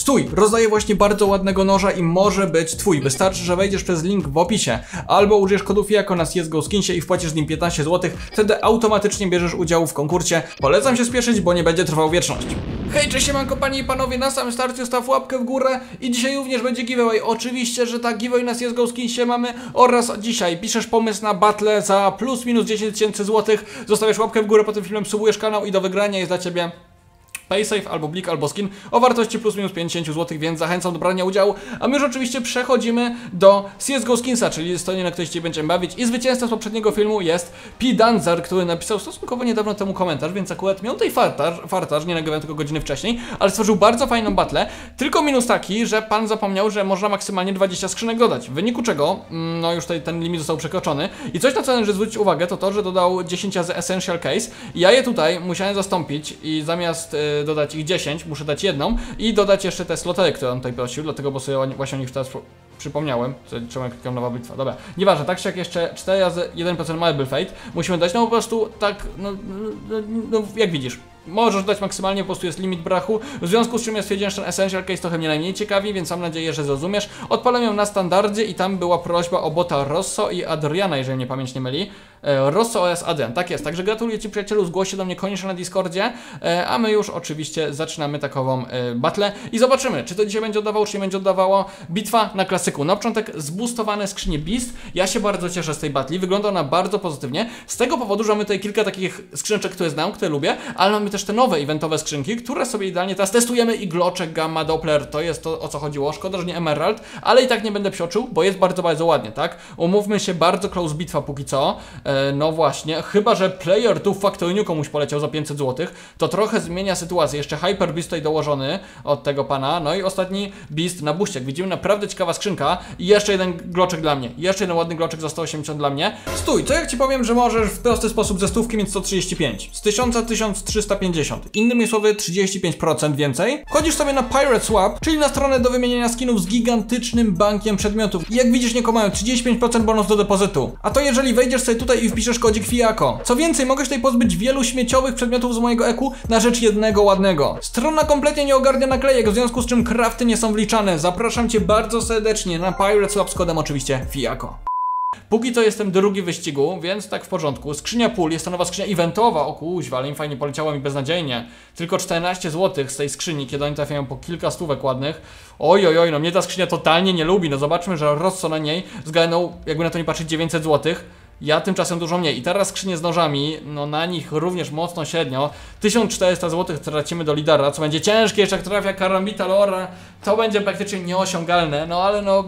Stój, rozdaję właśnie bardzo ładnego noża i może być twój. Wystarczy, że wejdziesz przez link w opisie albo użyjesz kodu FIAKO na CSGO Skinsie i wpłacisz z nim 15 zł. Wtedy automatycznie bierzesz udział w konkursie. Polecam się spieszyć, bo nie będzie trwał wieczność. Hej, cześć, siemanko panie i panowie, na samym starcie staw łapkę w górę i dzisiaj również będzie giveaway. Oczywiście, że tak, giveaway na CSGO Skinsie mamy oraz dzisiaj piszesz pomysł na battle za plus minus 10 000 złotych. Zostawiasz łapkę w górę pod tym filmem, subujesz kanał i do wygrania jest dla ciebie PaySafe, albo Blik, albo Skin o wartości plus minus 50 zł, więc zachęcam do brania udziału. A my już oczywiście przechodzimy do CSGO Skinsa, czyli stronie, na której się będziemy bawić. I zwycięzcą z poprzedniego filmu jest P-Dancer, który napisał stosunkowo niedawno temu komentarz, więc akurat miał tutaj fartarz, nie nagrywałem tylko godziny wcześniej, ale stworzył bardzo fajną battlę. Tylko minus taki, że pan zapomniał, że można maksymalnie 20 skrzynek dodać. W wyniku czego, no już tutaj ten limit został przekroczony. I coś, na co należy zwrócić uwagę, to to, że dodał 10 razy Essential Case. I ja je tutaj musiałem zastąpić i zamiast dodać ich 10, muszę dać jedną i dodać jeszcze te slotery, które on tutaj prosił, dlatego bo sobie właśnie o nich teraz przypomniałem, czemu ja klikam nowa bitwa, dobra, nieważne, tak czy jak jeszcze 4 razy 1% Marble Fate musimy dać, no po prostu tak, no jak widzisz. Możesz dać maksymalnie, po prostu jest limit brachu. W związku z czym ja stwierdziłem, że ten Essential Case trochę mnie najmniej ciekawi, więc mam nadzieję, że zrozumiesz. Odpalam ją na standardzie i tam była prośba o bota Rosso i Adriana, jeżeli mnie pamięć nie myli. Rosso oraz Adrian, tak jest. Także gratuluję ci, przyjacielu, zgłoś się do mnie koniecznie na Discordzie, a my już oczywiście zaczynamy takową battlę i zobaczymy, czy to dzisiaj będzie oddawało, czy nie będzie oddawało. Bitwa na klasyku. Na początek zboostowane skrzynie Beast. Ja się bardzo cieszę z tej battli, wygląda ona bardzo pozytywnie, z tego powodu, że mamy tutaj kilka takich skrzyneczek, które znam, które lubię, ale mamy też te nowe eventowe skrzynki, które sobie idealnie teraz testujemy i Gloczek, Gamma, Doppler, to jest to, o co chodziło. Szkoda, że nie Emerald, ale i tak nie będę psioczył, bo jest bardzo, bardzo ładnie, tak? Umówmy się, bardzo close bitwa póki co. No właśnie, chyba że Player 2 Factory New komuś poleciał za 500 zł, to trochę zmienia sytuację. Jeszcze Hyper Beast tutaj dołożony od tego pana, no i ostatni Beast na buście. Jak widzimy, naprawdę ciekawa skrzynka i jeszcze jeden Gloczek dla mnie. Jeszcze jeden ładny Gloczek za 180 dla mnie. Stój, co jak ci powiem, że możesz w prosty sposób ze stówki mieć 135, z 1000 1350. Innymi słowy 35% więcej. Wchodzisz sobie na Pirate Swap, czyli na stronę do wymieniania skinów z gigantycznym bankiem przedmiotów. I jak widzisz, nie mają 35% bonus do depozytu. A to jeżeli wejdziesz sobie tutaj i wpiszesz kodzik FIAKO. Co więcej, mogę się tutaj pozbyć wielu śmieciowych przedmiotów z mojego eku na rzecz jednego ładnego. Strona kompletnie nie ogarnia naklejek, w związku z czym crafty nie są wliczane. Zapraszam cię bardzo serdecznie na Pirate Swap z kodem oczywiście FIAKO. Póki co jestem drugi w wyścigu, więc tak w porządku. Skrzynia pól, jest to nowa skrzynia eventowa, o kuźwa, ale im fajnie poleciało mi beznadziejnie. Tylko 14 zł z tej skrzyni, kiedy oni trafiają po kilka stówek ładnych. Oj, no mnie ta skrzynia totalnie nie lubi, no zobaczmy, że Rosso na niej zgarnął, jakby na to nie patrzeć, 900 zł. Ja tymczasem dużo mniej. I teraz skrzynie z nożami, no na nich również mocno średnio. 1400 zł tracimy do lidera, co będzie ciężkie, jeszcze jak trafia Karambita Lora, to będzie praktycznie nieosiągalne, no ale no...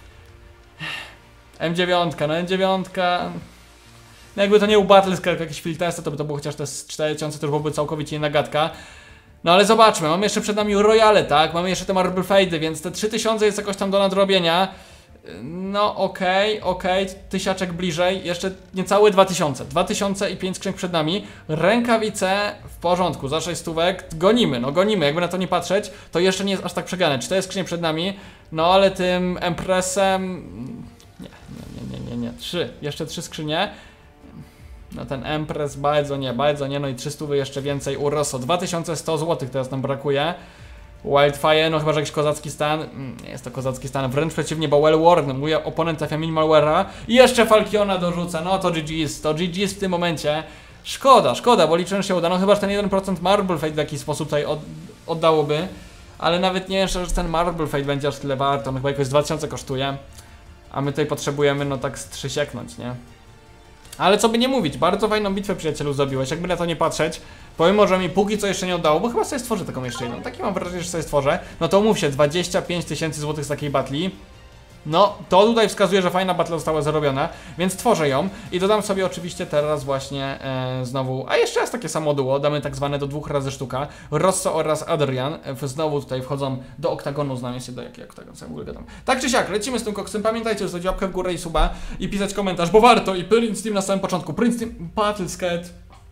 M9, no M9... No jakby to nie był Battlescar, jakiś field test, to by to było chociaż te 4000, to już byłoby całkowicie inna gadka. No ale zobaczmy, mamy jeszcze przed nami Royale, tak? Mamy jeszcze te Marble Fade'y, więc te 3000 jest jakoś tam do nadrobienia. No okej, tysiaczek bliżej, jeszcze niecałe 2000. 2005 skrzynek przed nami. Rękawice w porządku, za 6 stówek gonimy, no gonimy, jakby na to nie patrzeć, to jeszcze nie jest aż tak przegrane. 4 skrzynie przed nami, no ale tym Empressem... Nie, 3, jeszcze 3 skrzynie. No ten Empress bardzo nie, no i 300 jeszcze więcej u Rosso. 2100 zł teraz nam brakuje. Wildfire, no chyba że jakiś kozacki stan. Nie jest to kozacki stan, wręcz przeciwnie, bo well worn. Mój oponent trafia minimalware'a i jeszcze Falkiona dorzuca, no to GG's w tym momencie. Szkoda, bo liczę, że się uda, no chyba że ten 1% Marble Fate w jakiś sposób tutaj oddałoby. Ale nawet nie wiem, że ten Marble Fate będzie aż tyle warto, on chyba jakoś 2000 kosztuje. A my tutaj potrzebujemy, no tak strzysieknąć, nie? Ale co by nie mówić, bardzo fajną bitwę, przyjacielu, zrobiłeś, jakby na to nie patrzeć. Pomimo, że mi póki co jeszcze nie oddało, bo chyba sobie stworzę taką jeszcze jedną. Takie mam wrażenie, że sobie stworzę. No to umów się, 25 000 zł z takiej batli. No, to tutaj wskazuje, że fajna battle została zarobiona, więc tworzę ją i dodam sobie oczywiście teraz właśnie znowu, a jeszcze raz takie samo duo, damy tak zwane do 2 razy sztuka, Rosso oraz Adrian, znowu tutaj wchodzą do oktagonu, znam się do jakiego oktagon, co ja w ogóle gadam. Tak czy siak, lecimy z tym koksem, pamiętajcie, zostawić łapkę w górę i suba i pisać komentarz, bo warto, i Prince Team na samym początku, Prince Team, Battlescat.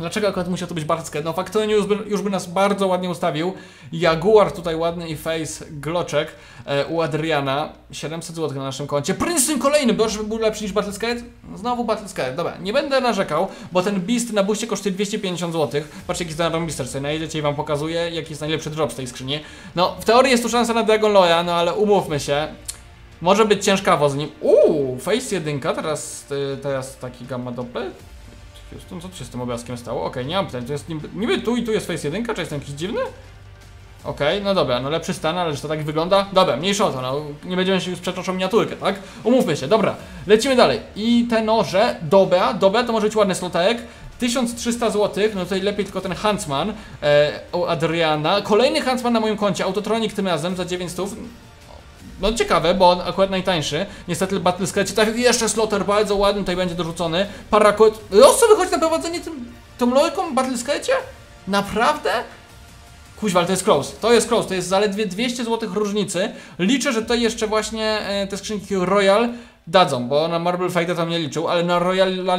Dlaczego akurat musiał to być Bartsked? No faktycznie już by nas bardzo ładnie ustawił. Jaguar tutaj ładny i face gloczek u Adriana. 700 zł na naszym koncie. Princeton kolejny, bo żeby był lepszy niż Battlescade? Znowu Battlescade. Dobra, nie będę narzekał, bo ten Beast na buście kosztuje 250 zł. Patrzcie, jaki jest ten Beast, sobie najedziecie i wam pokazuję, jaki jest najlepszy drop z tej skrzyni. No, w teorii jest tu szansa na Dragon Loya, no ale umówmy się. Może być ciężkawo z nim. Face 1, teraz taki gamma doppler. Co tu się z tym obrazkiem stało? Okej, nie mam pytań, to jest niby tu i tu jest face 1, czy jestem jakiś dziwny? Okej, no dobra, no lepszy stan, ale że to tak wygląda? Dobra, mniejsza o to, no nie będziemy się już przeczać o miniaturkę, tak? Umówmy się, dobra, lecimy dalej. I te noże, dobra, to może być ładny slotek. 1300 zł, no tutaj lepiej tylko ten Huntsman u Adriana. Kolejny Huntsman na moim koncie, Autotronic tym razem za 900. No ciekawe, bo on akurat najtańszy. Niestety Battlescade trafił jeszcze sloter, bardzo ładny, tutaj będzie dorzucony. Paracord. Co wychodzi na prowadzenie tą lojką w Battlescade? Naprawdę? Kuźwa, ale to jest close. To jest zaledwie 200 zł różnicy. Liczę, że to jeszcze właśnie te skrzynki Royal dadzą, bo na Marble Fighter tam nie liczył, ale na Royala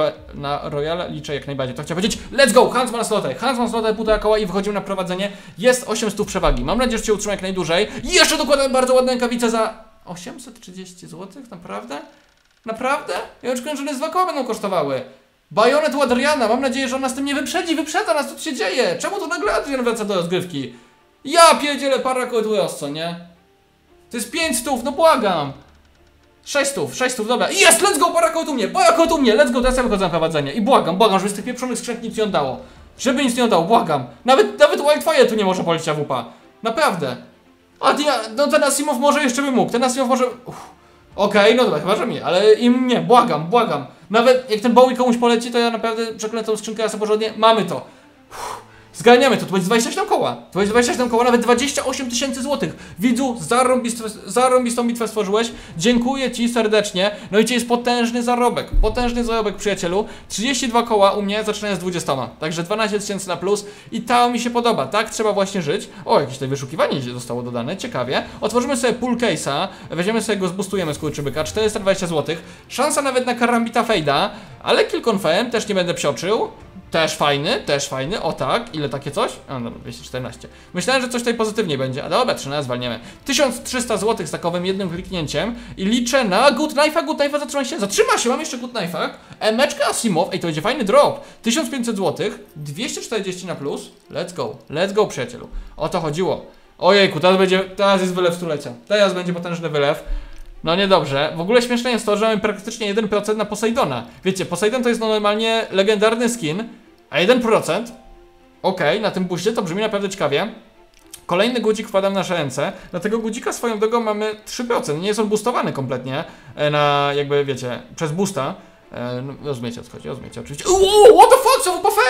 liczę jak najbardziej. To chciałem powiedzieć, let's go, Huntsman slotę, 1,5 koła i wychodzimy na prowadzenie. Jest 800 przewagi, mam nadzieję, że się utrzyma jak najdłużej. I jeszcze dokładam bardzo ładne rękawice za 830 zł, naprawdę? Naprawdę? Ja oczekuję, że one z 2 koła będą kosztowały. Bajonet u Adriana, mam nadzieję, że on nas tym nie wyprzedza nas, co się dzieje? Czemu to nagle Adrian wraca do rozgrywki? Ja pierdzielę Paracord co nie? To jest 500, no błagam. 600, dobra. Jest, let's go, Paracord u mnie, let's go, teraz ja wychodzę na prowadzenie. I błagam, żeby z tych pieprzonych skrzynk nic nie oddało. Żeby nic nie oddało, błagam. Nawet Wildfire tu nie może polić AWP. Naprawdę. No ten Asimov może jeszcze by mógł, Okej, no dobra, chyba że mi, ale im nie, błagam. Nawet jak ten Bowie komuś poleci, to ja naprawdę przeklęę tą skrzynkę raz porządnie. Mamy to. Zgarniamy to będzie 27 koła. To będzie 27 koła, nawet 28 tysięcy złotych. Widzu, zarąbistą bitwę stworzyłeś. Dziękuję ci serdecznie. No i ci jest potężny zarobek, przyjacielu. 32 koła u mnie, zaczynając z 20. Także 12 tysięcy na plus i to mi się podoba, tak trzeba właśnie żyć. O, jakieś tutaj wyszukiwanie zostało dodane, ciekawie. Otworzymy sobie pull case'a, weźmiemy sobie go, zboostujemy skurczybyka, 420 zł. Szansa nawet na Karambita Fejda, ale kill confirm, też nie będę psioczył. Też fajny, o tak, ile takie coś? A no, 214. Myślałem, że coś tutaj pozytywniej będzie, a dobra, 13 zwalniemy. 1300 zł z takowym jednym kliknięciem i liczę na Good Knife'a, zatrzyma się, mam jeszcze Good Knife'a, emeczkę Asimov, to będzie fajny drop. 1500 zł, 240 na plus, let's go przyjacielu, o to chodziło. Ojejku, teraz jest wylew stulecia, teraz będzie potężny wylew. No niedobrze. W ogóle śmieszne jest to, że mamy praktycznie 1% na Poseidona. Wiecie, Poseidon to jest normalnie legendarny skin, a 1%? Okej, na tym buście to brzmi naprawdę ciekawie. Kolejny gudzik wkładam w nasze ręce. Na tego gudzika swoją drogą mamy 3%. Nie jest on boostowany kompletnie na, jakby wiecie, przez boosta. No, rozumiecie o co chodzi, oczywiście. What the fuck,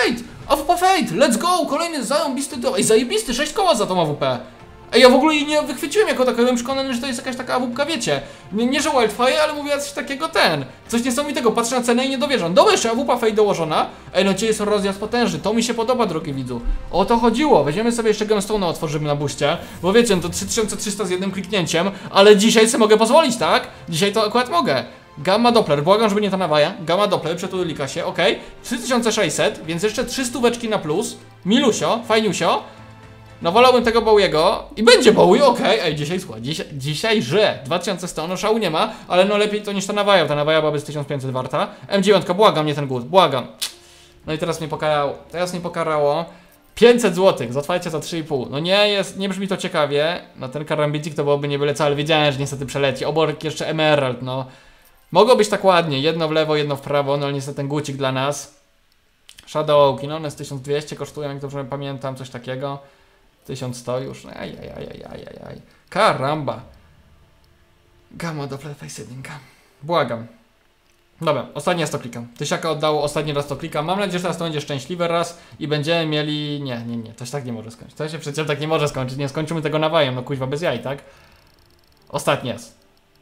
AWP Fate! Let's go! Kolejny zajebisty do. Zajebisty, 6 koła za tą AWP. Ja w ogóle jej nie wychwyciłem jako takiego, byłem przekonany, że to jest jakaś taka AWP, wiecie. Nie że Wildfire, ale mówię coś takiego coś niesamowitego, patrzę na cenę i nie dowierzam. Dobra, jeszcze AWP Fate dołożona. No ci jest rozjazd potężny, to mi się podoba, drogi widzu. O to chodziło, weźmiemy sobie jeszcze Gemstone'a, otworzymy na buście. Bo wiecie, no to 3300 z jednym kliknięciem, ale dzisiaj sobie mogę pozwolić, tak? Dzisiaj to akurat mogę. Gamma Doppler, błagam, żeby nie ta nawaja. Gamma Doppler, przetulika się, okej. 3600, więc jeszcze 300 na plus. Milusio, fajniusio. No wolałbym tego Bowiego i będzie Bowie, okej. Dzisiaj słuchaj, dzisiaj 2100, no szału nie ma, ale no lepiej to niż ta nawaja byłaby z 1500 warta. M9, błagam, nie ten guz, błagam. No i teraz mnie pokarało. 500 zł, zatwarcie za 3,5. No nie brzmi to ciekawie. No ten karambicik to byłoby nie byle co, ale wiedziałem, że niestety przeleci. Obok jeszcze Emerald, no. Mogło być tak ładnie, jedno w lewo, jedno w prawo, no ale niestety ten gucik dla nas. Shadowki, no one z 1200 kosztują, jak dobrze pamiętam, coś takiego. 1100 już, ajajajajajaj. Karamba. Gamma Doppler Face 1. Błagam. Dobra, ostatni raz to klikam. Tysiaka oddało, ostatni raz to klikam. Mam nadzieję, że teraz to będzie szczęśliwy raz i będziemy mieli... Nie. To się tak nie może skończyć. To się przecież tak nie może skończyć. Nie skończymy tego nawajem, no kuźwa bez jaj, tak? Ostatni raz.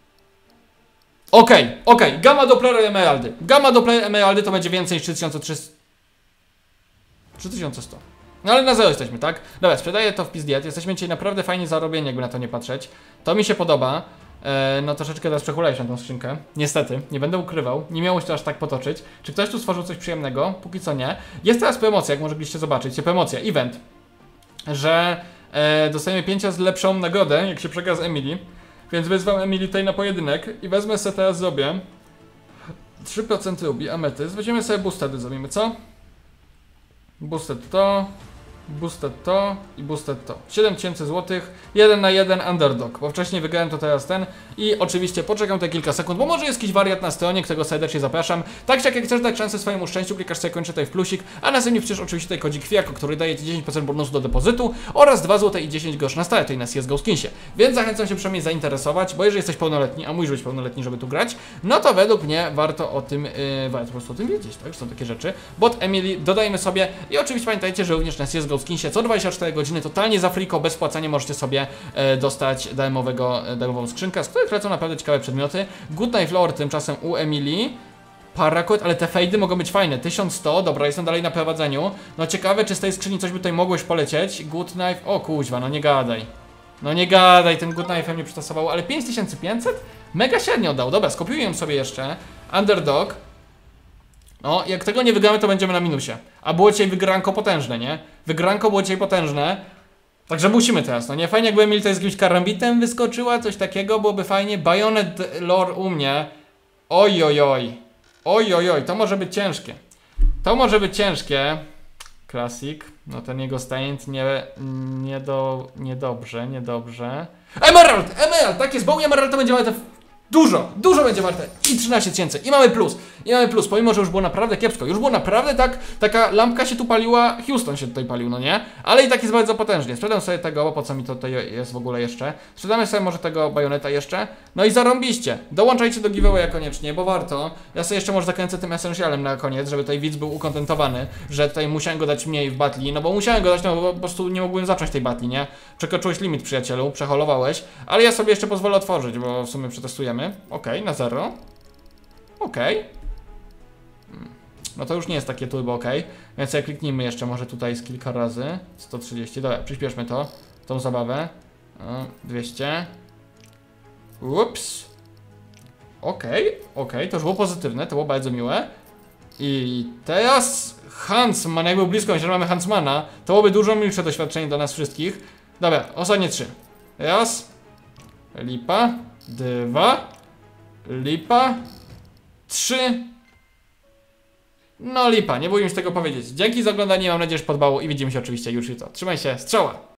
Okej. Gamma Doppler Emeraldy. Gamma Doppler Emeraldy to będzie więcej niż 3300. 3100. No ale na zero jesteśmy, tak? Dobra, sprzedaję to w pizdiet. Jesteśmy dzisiaj naprawdę fajnie zarobieni, jakby na to nie patrzeć. To mi się podoba. No troszeczkę teraz przechulałeś na tą skrzynkę. Niestety, nie będę ukrywał, nie miało się to aż tak potoczyć. Czy ktoś tu stworzył coś przyjemnego? Póki co nie. Jest teraz promocja, jak mogliście zobaczyć, promocja, event, że dostajemy 5 razy lepszą nagrodę, jak się przegra z Emily. Więc wyzwam Emily tutaj na pojedynek i wezmę sobie teraz, zrobię 3% rubi, ametyst. Weźmiemy sobie boosted, zrobimy, co? Boosted to, boosted to i boosted to. 7000 zł, 1 na 1 underdog, bo wcześniej wygrałem, to teraz ten. I oczywiście poczekam tutaj kilka sekund, bo może jest jakiś wariat na stronie, którego serdecznie zapraszam. Tak jak chcesz dać szansę swojemu szczęściu, klikasz sobie kończę tutaj w plusik, a następnie wpisz oczywiście tutaj kodzik FIAKO, który daje ci 10% bonusu do depozytu oraz 2 zł i 10 groszy na start tutaj na CSGO Skinsie. Więc zachęcam się przynajmniej zainteresować, bo jeżeli jesteś pełnoletni, a musisz być pełnoletni, żeby tu grać, no to według mnie warto o tym, warto po prostu o tym wiedzieć, tak? Że są takie rzeczy. Bot Emily dodajmy sobie i oczywiście pamiętajcie, że również na CSGO Skinsie co 24 godziny totalnie za friko, bez płacenia możecie sobie dostać darmową skrzynkę, z której lecą naprawdę ciekawe przedmioty. Good Knife Lore tymczasem u Emily. Paracord, ale te fejdy mogą być fajne. 1100, dobra, jestem dalej na prowadzeniu. No ciekawe, czy z tej skrzyni coś by tutaj mogło już polecieć. Good Knife, o kuźwa, no nie gadaj. No nie gadaj, tym Good Knife'em nie przytasowało, ale 5500? Mega średnio dał, dobra, skopiuję sobie jeszcze. Underdog. No, jak tego nie wygramy, to będziemy na minusie. A było dzisiaj wygranko potężne, nie? Wygranko było dzisiaj potężne. Także musimy teraz, no nie? Fajnie jakby Emily to z jakimś karambitem wyskoczyła, coś takiego, byłoby fajnie. Bayonet lore u mnie. Oj, oj, oj. Oj, oj, oj, to może być ciężkie. To może być ciężkie. Classic. No ten jego staint niedobrze. Emerald! Emerald! Tak jest, bo Emerald to będzie warte dużo będzie warte. I 13 tysięcy. I mamy plus. Pomimo, że już było naprawdę kiepsko. Już było naprawdę tak, taka lampka się tu paliła, Houston się tutaj palił, no nie? Ale i tak jest bardzo potężnie. Sprzedam sobie tego, bo po co mi to tutaj jest w ogóle jeszcze. Sprzedamy sobie może tego bajoneta jeszcze. No i zarąbiście. Dołączajcie do giveawaya koniecznie, bo warto. Ja sobie jeszcze może zakręcę tym essentialem na koniec, żeby tutaj widz był ukontentowany, że tutaj musiałem go dać mniej w batli. No bo musiałem go dać, no bo po prostu nie mogłem zacząć tej batli, nie? Przekroczyłeś limit, przyjacielu, przeholowałeś. Ale ja sobie jeszcze pozwolę otworzyć, bo w sumie przetestujemy. Okej, na 0. Okej. No to już nie jest takie turbo okej. Więc jak kliknijmy jeszcze może tutaj z kilka razy. 130, dobra, przyspieszmy to. Tą zabawę. 200. Ups. Okej, to już było pozytywne, to było bardzo miłe. I teraz Huntsman, jak był blisko, że mamy Huntsmana, to byłoby dużo milsze doświadczenie dla nas wszystkich. Dobra, ostatnie 3. Raz. Lipa. 2. Lipa. 3. No lipa, nie bójmy się tego powiedzieć. Dzięki za oglądanie, mam nadzieję, że podobało i widzimy się oczywiście już jutro. Trzymaj się, strzała!